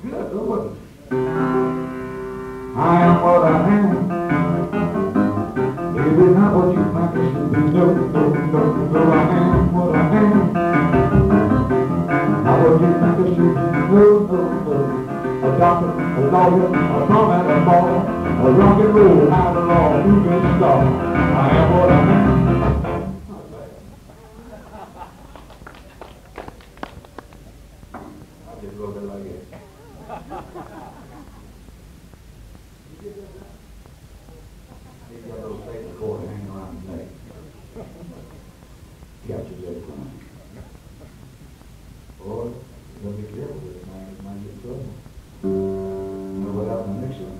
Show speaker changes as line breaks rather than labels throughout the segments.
Good, Lord. I am what I am. Maybe not what you think it should be. No, no, no, no, I am what I am. Not what you think it should be. No, no, no. A doctor, a lawyer, a plumber, and a baller, a rock and roll outlaw, moving star. I am what I am. I just wrote it like that. He's got those paper cord hanging around his neck. Catches everything. Boy, you gotta be careful with it, man. It might get in trouble. You know what happened next one?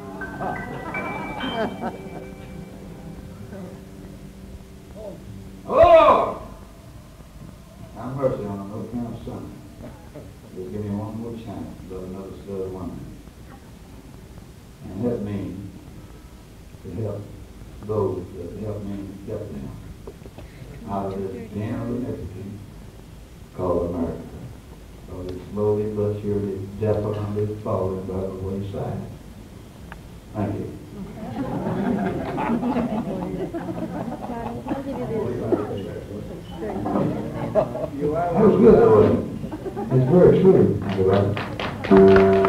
Oh! Have mercy on them, no kind of son. Just give me one more chance to love another stud woman. And help me to help those that help me help them out of this den of iniquity called America. So it's slowly but surely definitely falling by the wayside. Thank you. That was good, though. It's very true.